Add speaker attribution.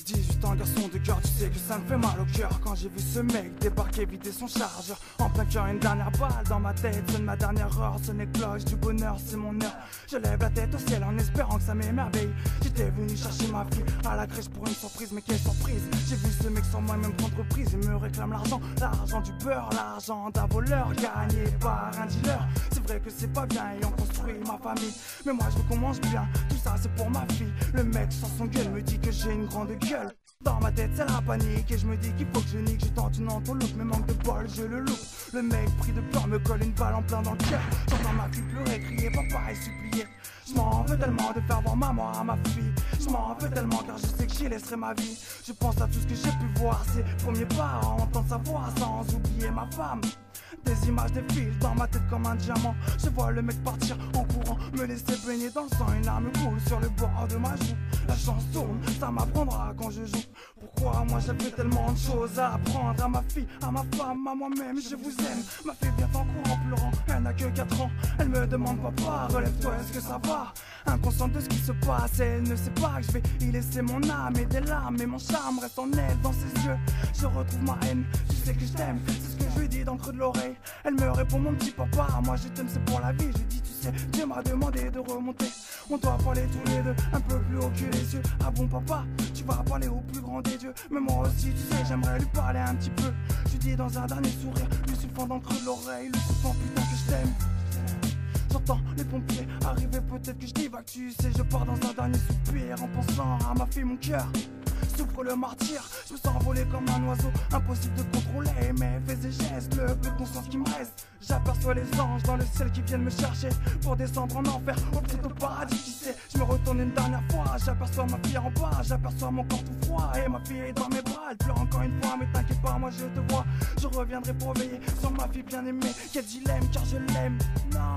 Speaker 1: 18 ans, garçon de cœur, tu sais que ça me fait mal au cœur. Quand j'ai vu ce mec débarquer, vider son chargeur en plein cœur, une dernière balle dans ma tête. Sonne ma dernière heure, sonne les cloches du bonheur, c'est mon heure. Je lève la tête au ciel en espérant que ça m'émerveille. J'étais venu chercher ma fille à la crèche pour une surprise, mais quelle surprise. J'ai vu ce mec sans moi-même prendre prise. Il me réclame l'argent, l'argent du beurre, l'argent d'un voleur gagné par un dealer. C'est vrai que c'est pas bien et on construit ma famille, mais moi je veux qu'on mange bien, tout ça c'est pour ma fille. Le mec sans son gueule me dit que j'ai une grande gueule. Dans ma tête c'est la panique et je me dis qu'il faut que je nique. Je tente une entourloupe mais manque de bol, je le loupe. Le mec pris de peur me colle une balle en plein dans le cœur. J'entends ma fille pleurer, crier papa et supplier. Je m'en veux tellement de faire voir maman à ma fille. Je m'en veux tellement car je sais que j'y laisserai ma vie. Je pense à tout ce que j'ai pu voir, ses premiers pas, entendre sa voix sans oublier ma femme. Des images défilent dans ma tête comme un diamant. Je vois le mec partir en courant, me laisser baigner dans le sang. Une larme coule sur le bord de ma joue. La chance tourne, ça m'apprendra quand je joue. Pourquoi moi j'avais tellement de choses à apprendre à ma fille, à ma femme, à moi-même. Je vous aime, ma fille vient en courant pleurant. Elle n'a que 4 ans, elle me demande papa, relève-toi, est-ce que ça va? Inconsciente de ce qui se passe, elle ne sait pas que je vais y laisser mon âme et des larmes. Et mon charme reste en elle, dans ses yeux. Je retrouve ma haine, tu sais que je t'aime, c'est ce que je lui dis dans le creux de l'oreille. Elle me répond mon petit papa, moi je t'aime c'est pour la vie. Je lui dis tu sais, Dieu m'a demandé de remonter. On doit parler tous les deux, un peu plus haut que les yeux. Ah bon papa, tu vas parler au plus grand des dieux. Mais moi aussi tu sais, j'aimerais lui parler un petit peu. Je lui dis dans un dernier sourire, lui soufflant dans le creux de l'oreille, lui soufflant putain que je t'aime. J'entends les pompiers arriver, peut-être que je divague, tu sais, je pars dans un dernier soupir en pensant à ma fille, mon cœur souffre le martyr, je me sens envolé comme un oiseau, impossible de contrôler mes faits et gestes, le peu de conscience qui me reste. J'aperçois les anges dans le ciel qui viennent me chercher pour descendre en enfer, ou peut-être au paradis, qui sait. Je me retourne une dernière fois, j'aperçois ma fille en bas, j'aperçois mon corps tout froid et ma fille est dans mes bras. Elle pleure encore une fois, mais t'inquiète pas, moi je te vois. Je reviendrai pour veiller sur ma fille bien aimée. Quel dilemme car je l'aime. Non.